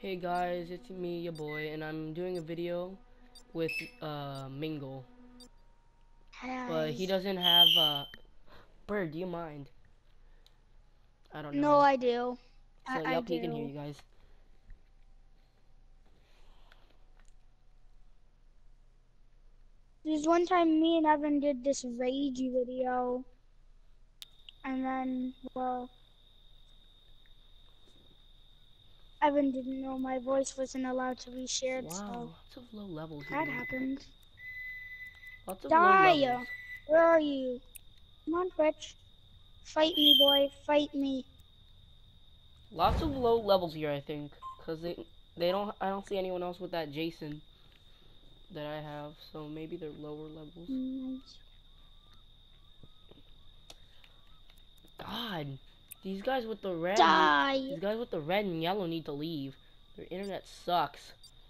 Hey guys, it's me, your boy, and I'm doing a video with Mingle, but Hi. he doesn't have Bird, do you mind? I don't No, know. I do. So I yep, he can hear do. you guys. There's one time me and Evan did this rage video, and then, well, Evan didn't know my voice wasn't allowed to be shared, Wow, so lots of low levels that here. happened. Lots of low levels. Die! Where are you? Come on, Twitch. Fight me, boy. Fight me. Lots of low levels here, I think, cause they don't. I don't see anyone else with that Jason that I have, so maybe they're lower levels. Nice. God, these guys with the red need. Die! These guys with the red and yellow need to leave. Their internet sucks.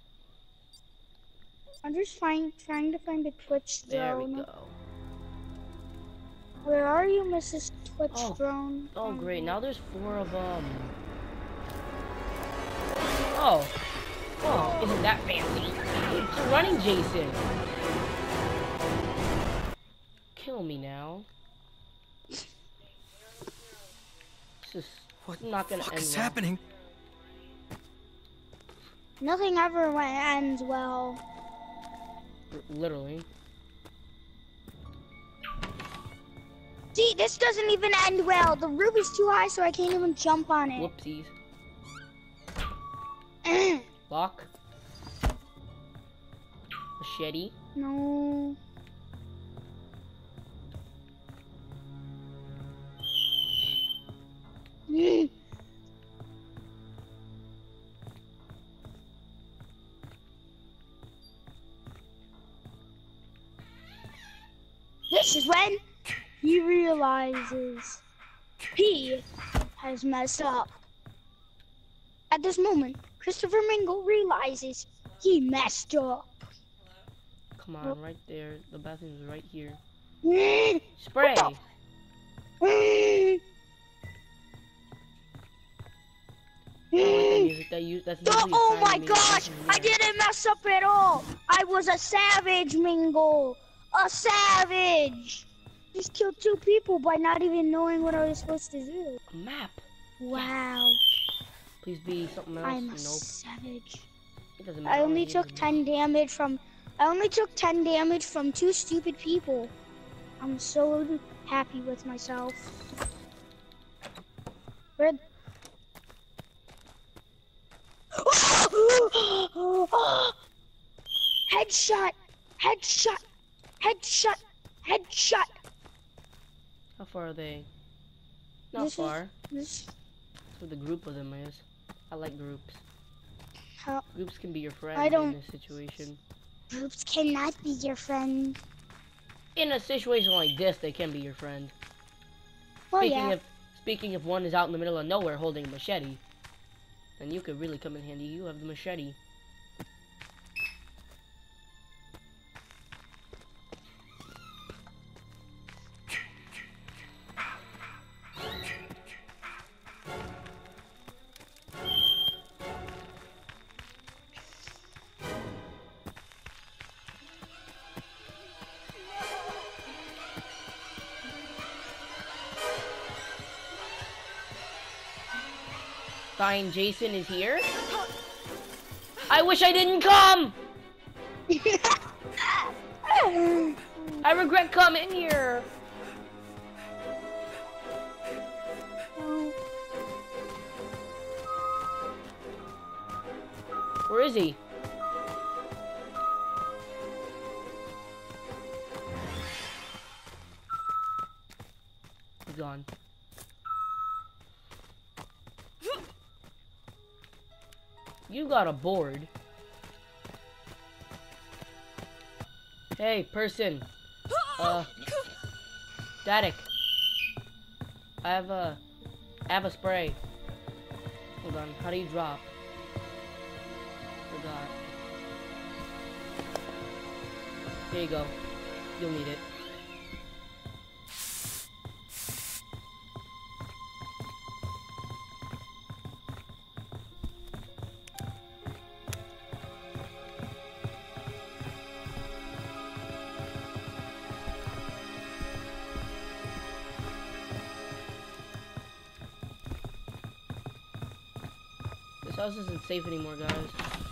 I'm just trying to find a Twitch There we drone. go. Where are you, Mrs. Twitch Oh, drone? oh great. Now there's 4 of them. Oh, oh, isn't that fancy? It's a running Jason. Kill me now. This is not gonna end What's well. happening? Nothing ever ends well. Literally. See, this doesn't even end well. The roof is too high, so I can't even jump on it. Whoopsies. Lock. Machete. No. This is when he realizes he has messed up. At this moment, Christopher Mingle realizes he messed up. Come on, right there. The bathroom's right here. What Spray. the- I don't like the music that's usually Oh assigned my to me. gosh! I didn't mess up at all! I was a savage, Mingle! A savage! Just killed 2 people by not even knowing what I was supposed to do. A map. Wow. Please be something else. I'm a Nope. savage. It doesn't matter. I only took 10 damage from 2 stupid people. I'm so happy with myself. Where Headshot! Headshot! Headshot! Headshot! How far are they? Not This far. This That's where the group of them is. I like groups. how Groups can be your friend I don't- in this situation. groups cannot be your friend. In a situation like this, they can be your friend. Well, Speaking if one is out in the middle of nowhere holding a machete, then you could really come in handy. You have the machete. Fine, Jason is here. I wish I didn't come! I regret coming here. Where is he? He's gone. You got a board. Hey, person. Static. I have a spray. Hold on. How do you drop? Forgot. Here you go. You'll need it. This house isn't safe anymore, guys.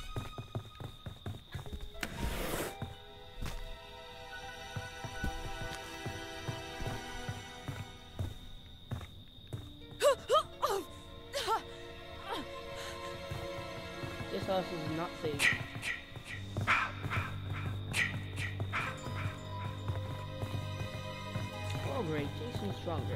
This house is not safe. Oh great, Jason's stronger.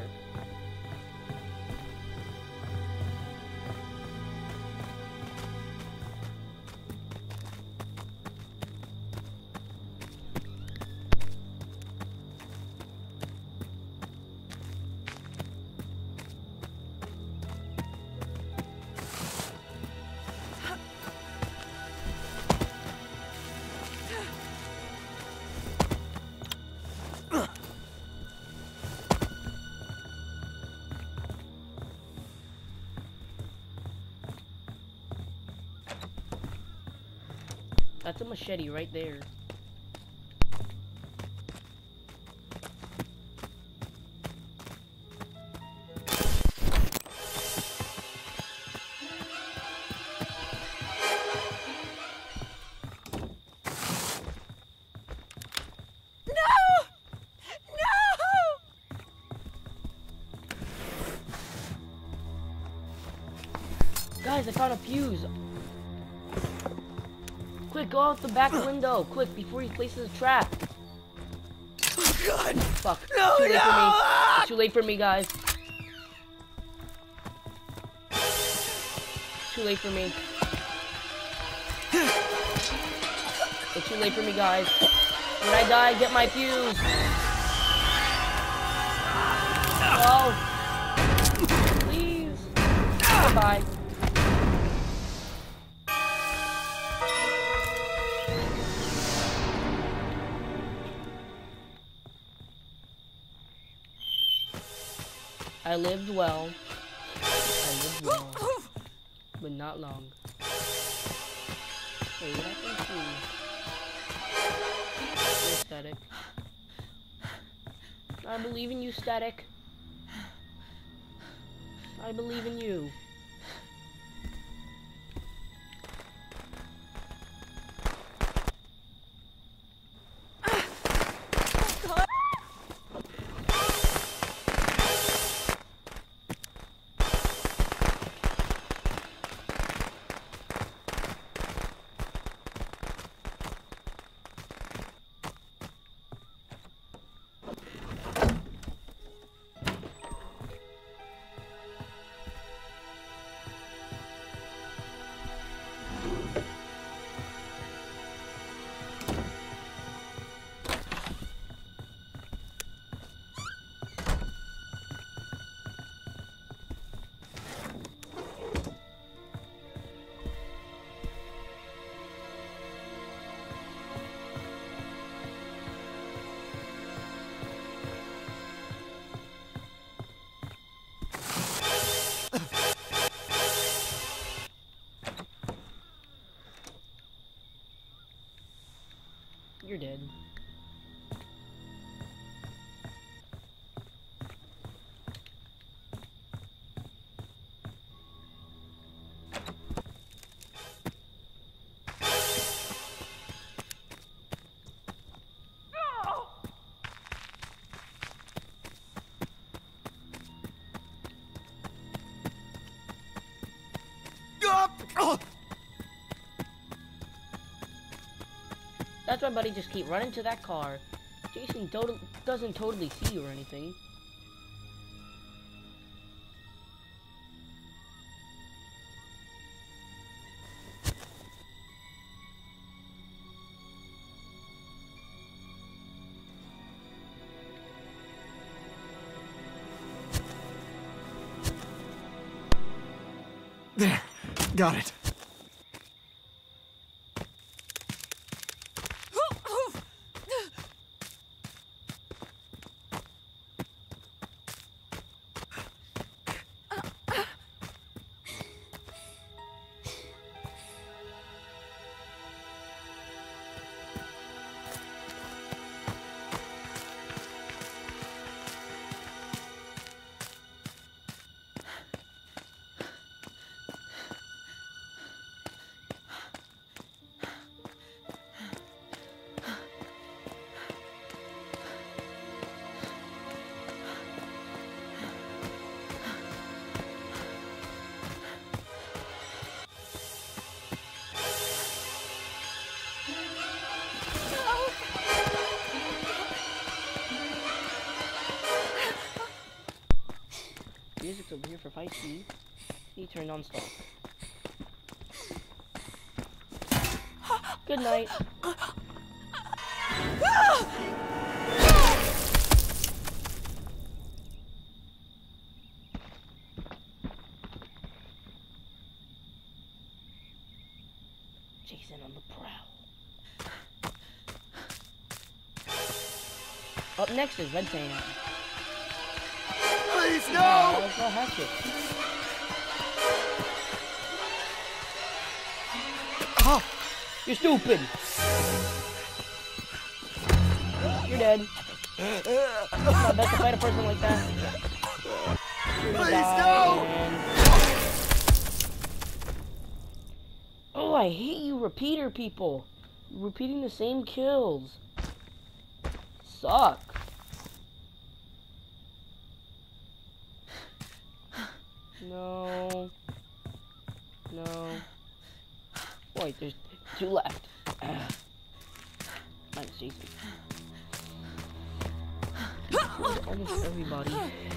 That's a machete right there. Guys, I found a fuse. Quick, go out the back window. Quick, before he places a trap. Oh God! Fuck. No, Too late for me. no! It's too late for me, guys. Too late for me. It's too late for me, guys. When I die, get my fuse. No. Please. Goodbye. I lived well. But not long. Wait, what happened to you, Static? I believe in you, Static. I believe in you. You're dead. That's why, buddy, just keep running to that car. Jason doesn't totally see you or anything. There. Got it. over here for fight C. He turned on stop. Good night. Jason on the prowl. Up next is Red Tan. Please, no! Let's go hatchet. Oh, You're stupid. You're dead. It's not best to fight a person like that. You're gonna Please, die, no! man. Oh, I hate you repeater people. You're repeating the same kills. Suck. No. No. Wait, there's 2 left. Nice, Jason. Almost everybody.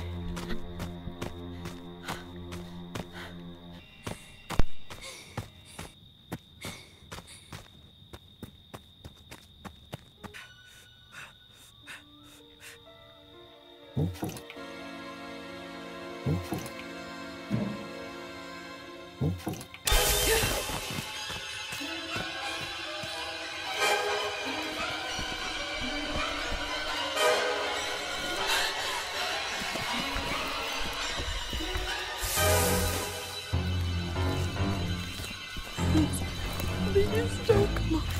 please don't come on.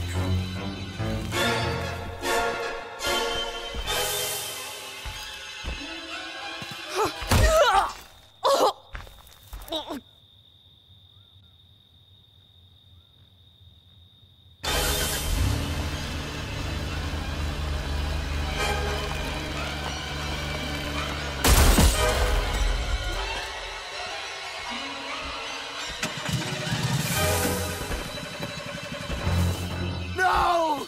No!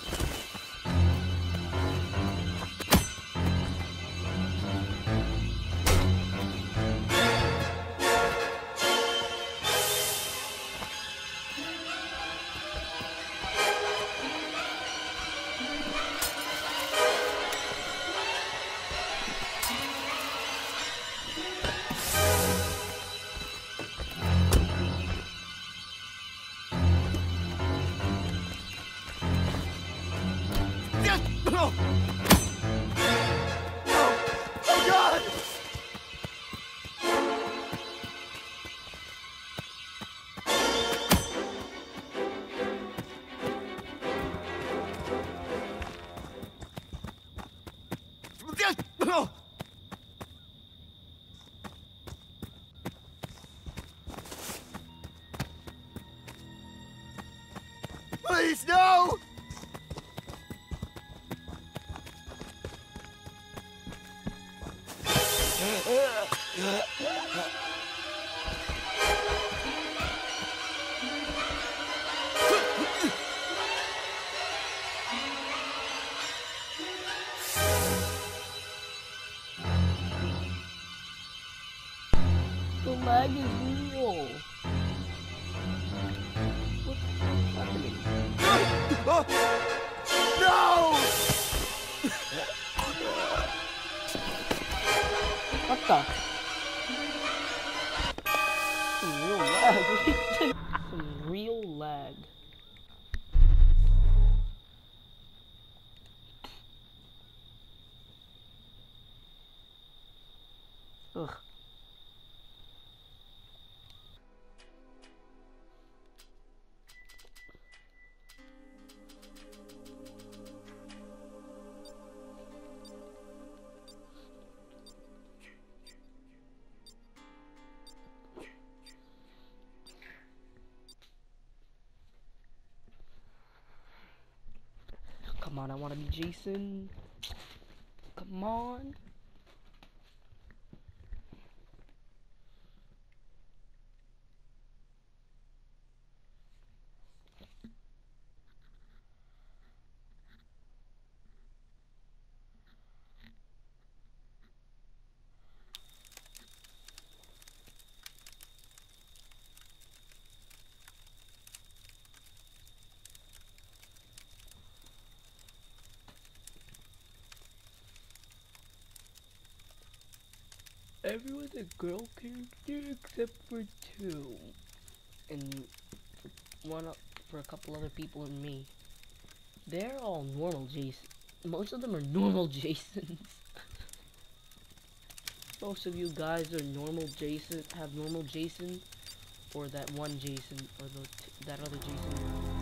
Yes! Oh! Oh God! Yes! Oh! Please, no! The lag is real. What's happening? Oh! No! What the? Some real lag. Some real lag. Ugh. Come on, I want to be Jason. Come on. Everyone's a girl character except for 2. And for a couple other people and me. They're all normal Jason. Most of them are normal Jasons. Most of you guys are normal Jason, have normal Jason, or that one Jason, or that other Jason.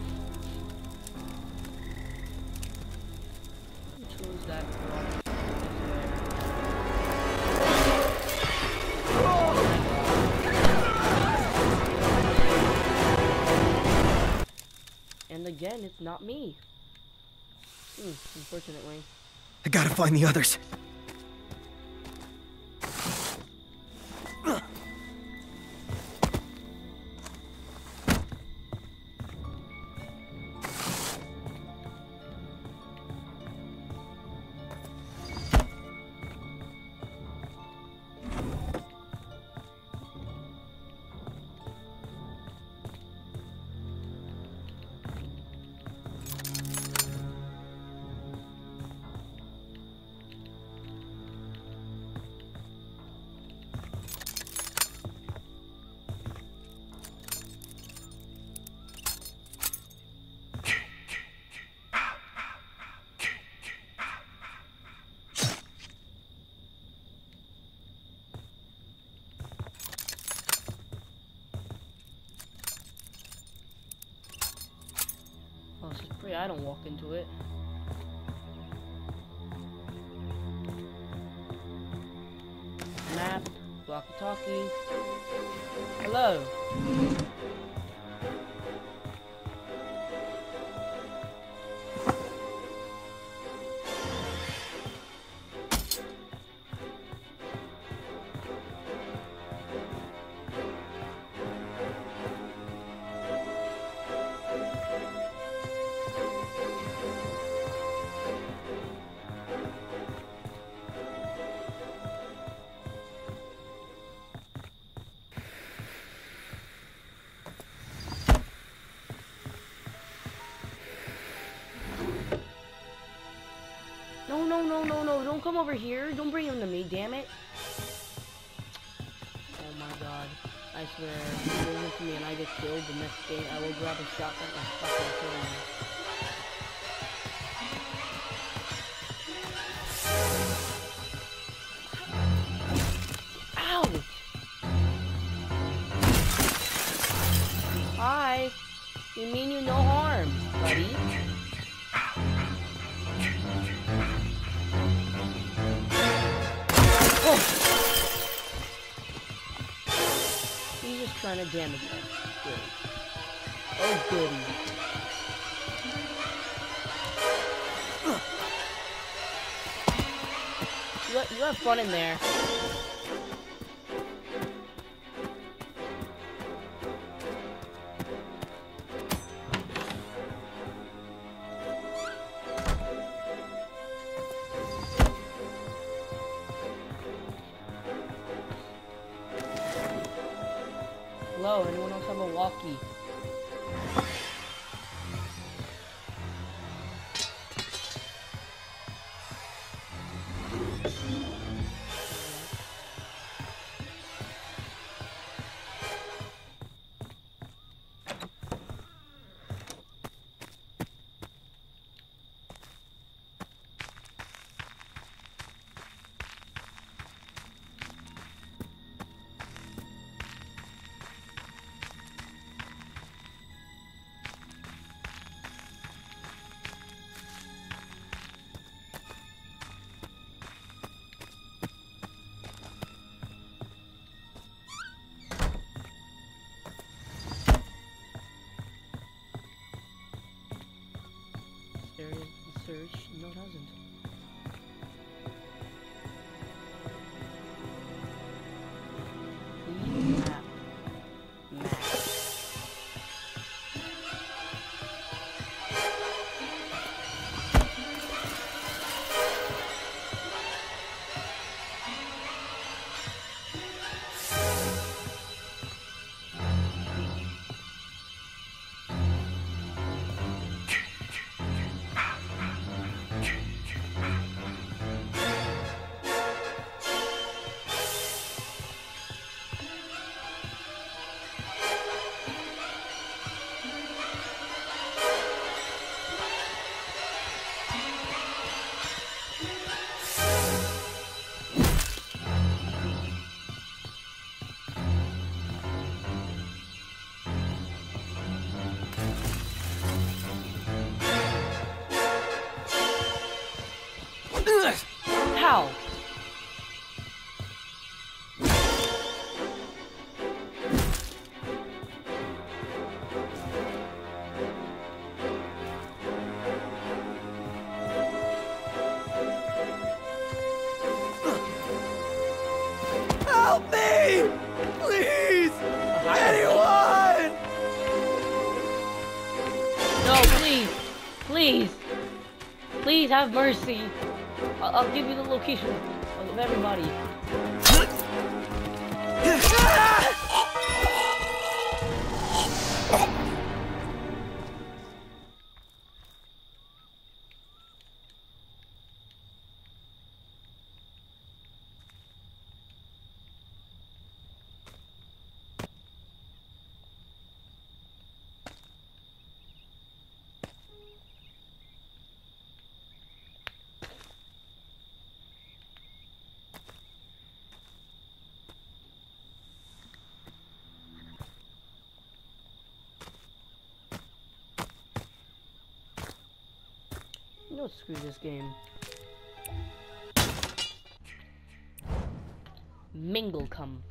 Who chose that wrong? And again, it's not me. Unfortunately. I gotta find the others. Oh, so pray I don't walk into it. Map, walkie-talkie. Hello. No, don't come over here. Don't bring him to me, damn it. Oh my god. I swear, if you bring him to me and I get killed the next game, I will grab a shotgun and fucking kill him. Ouch! Hi! We mean you no harm, buddy. He's just trying to damage us. Good. Oh, goody. You have fun in there. Hello, anyone else have a walkie? Area search. No, it hasn't. Map. No, please. Please. Please have mercy. I'll give you the location of everybody. No, screw this game. Mingle come.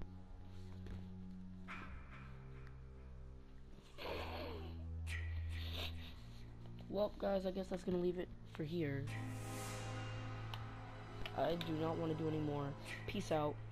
Well, guys, I guess that's gonna leave it for here. I do not want to do any more. Peace out.